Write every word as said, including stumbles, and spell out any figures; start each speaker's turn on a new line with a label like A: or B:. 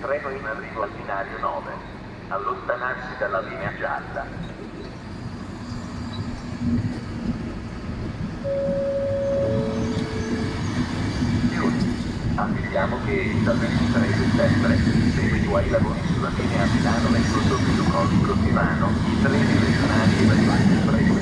A: Treno in arrivo al binario nove. Allontanarsi dalla linea gialla. Avvisiamo che dal ventitré settembre, in seguito ai lavori sulla linea Milano-Lecco Torino-Conico Tivano, i treni regionali e la linea